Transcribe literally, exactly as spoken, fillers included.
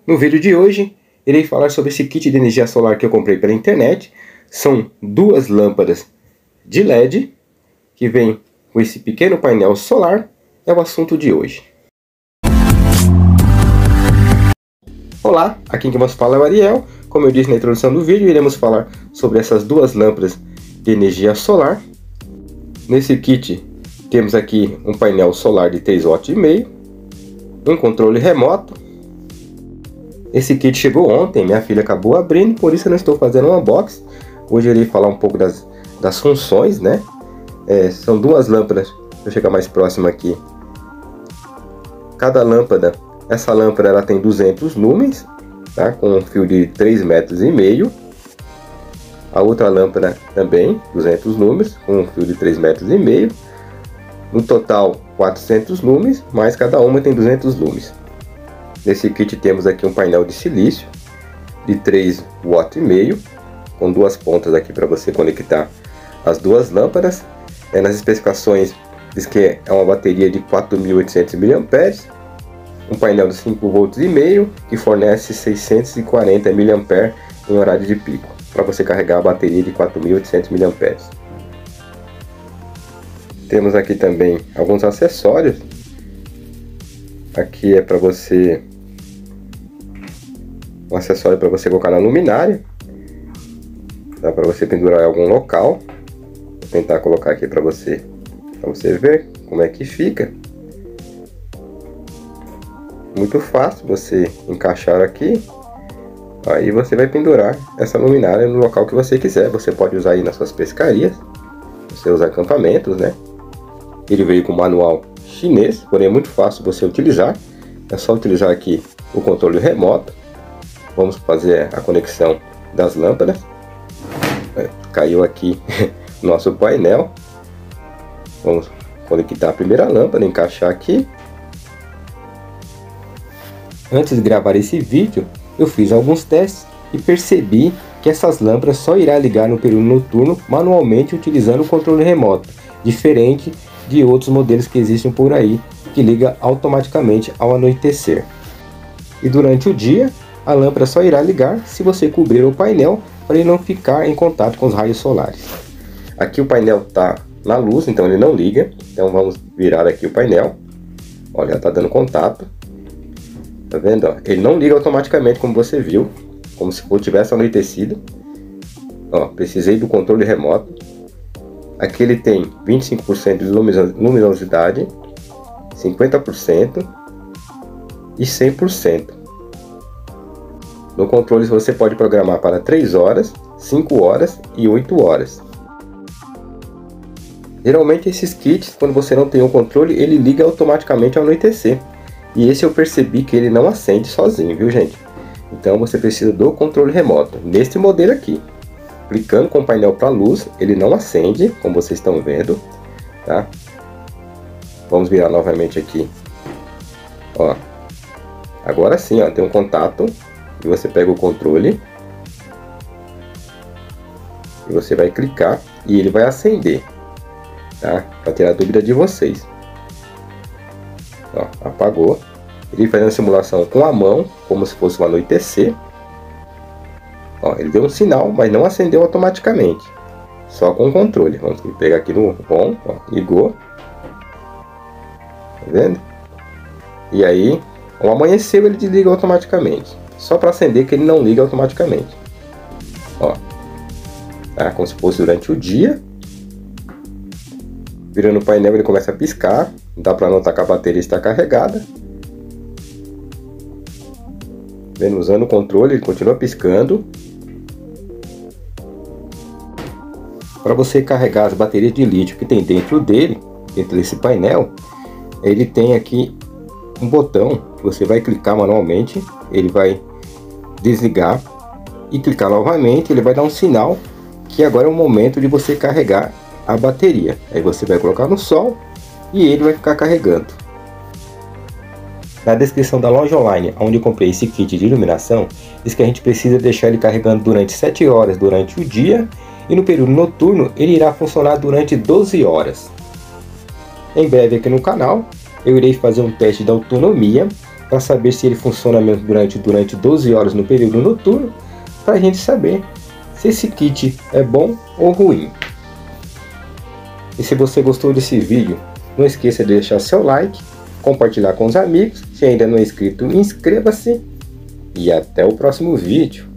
No vídeo de hoje, irei falar sobre esse kit de energia solar que eu comprei pela internet. São duas lâmpadas de L E D que vem com esse pequeno painel solar. É o assunto de hoje. Olá, aqui quem vos fala é o Ariel. Como eu disse na introdução do vídeo, iremos falar sobre essas duas lâmpadas de energia solar. Nesse kit temos aqui um painel solar de três watts e meio, um controle remoto. Esse kit chegou ontem, minha filha acabou abrindo, por isso eu não estou fazendo um unboxing. Hoje eu irei falar um pouco das, das funções, né? É, são duas lâmpadas, deixa eu chegar mais próximo aqui. Cada lâmpada, essa lâmpada ela tem duzentos lumens, tá? Com um fio de três metros e meio. A outra lâmpada também, duzentos lumens, com um fio de três metros e meio. No total, quatrocentos lumens, mas cada uma tem duzentos lumens. Nesse kit temos aqui um painel de silício de três watts e meio, com duas pontas aqui para você conectar as duas lâmpadas. É, nas especificações diz que é uma bateria de quatro mil e oitocentos miliamperes, um painel de cinco volts e meio que fornece seiscentos e quarenta miliamperes em horário de pico, para você carregar a bateria de quatro mil e oitocentos miliamperes. Temos aqui também alguns acessórios. Aqui é para você um acessório para você colocar na luminária, dá para você pendurar em algum local. Vou tentar colocar aqui para você, para você ver como é que fica. Muito fácil você encaixar aqui, aí você vai pendurar essa luminária no local que você quiser. Você pode usar aí nas suas pescarias, você usa acampamentos, né? Ele veio com manual chinês, porém é muito fácil você utilizar. É só utilizar aqui o controle remoto. Vamos fazer a conexão das lâmpadas. É, caiu aqui nosso painel. Vamos conectar a primeira lâmpada, encaixar aqui. Antes de gravar esse vídeo, eu fiz alguns testes e percebi que essas lâmpadas só irá ligar no período noturno manualmente utilizando o controle remoto, diferente de outros modelos que existem por aí, que liga automaticamente ao anoitecer. E durante o dia, a lâmpada só irá ligar se você cobrir o painel para ele não ficar em contato com os raios solares. Aqui o painel está na luz, então ele não liga. Então vamos virar aqui o painel. Olha, está dando contato. Tá vendo? Ó? Ele não liga automaticamente, como você viu, como se tivesse anoitecido. Ó, precisei do controle remoto. Aqui ele tem vinte e cinco por cento de luminosidade, cinquenta por cento e cem por cento. No controle você pode programar para três horas, cinco horas e oito horas. Geralmente esses kits, quando você não tem o controle, ele liga automaticamente ao anoitecer. E esse eu percebi que ele não acende sozinho, viu gente? Então você precisa do controle remoto. Neste modelo aqui, clicando com o painel para luz, ele não acende, como vocês estão vendo, tá? Vamos virar novamente aqui. Ó, agora sim, ó, tem um contato. E você pega o controle e você vai clicar e ele vai acender, tá? Para tirar a dúvida de vocês. Ó, apagou. Ele faz uma simulação com a mão, como se fosse um anoitecer. Ó, ele deu um sinal, mas não acendeu automaticamente, só com o controle. Vamos pegar aqui no on, ó, ligou. Tá vendo? E aí, ao amanhecer ele desliga automaticamente. Só para acender que ele não liga automaticamente. Ó, tá? Como se fosse durante o dia. Virando o painel ele começa a piscar. Dá para notar que a bateria está carregada. Vendo, usando o controle ele continua piscando. Para você carregar as baterias de lítio que tem dentro dele, dentro desse painel, ele tem aqui um botão que você vai clicar manualmente. Ele vai desligar e clicar novamente, ele vai dar um sinal que agora é o momento de você carregar a bateria. Aí você vai colocar no sol e ele vai ficar carregando. Na descrição da loja online onde eu comprei esse kit de iluminação, diz que a gente precisa deixar ele carregando durante sete horas durante o dia e no período noturno ele irá funcionar durante doze horas. Em breve aqui no canal eu irei fazer um teste de autonomia para saber se ele funciona mesmo durante, durante doze horas no período noturno, para a gente saber se esse kit é bom ou ruim. E se você gostou desse vídeo, não esqueça de deixar seu like, compartilhar com os amigos. Se ainda não é inscrito, inscreva-se e até o próximo vídeo.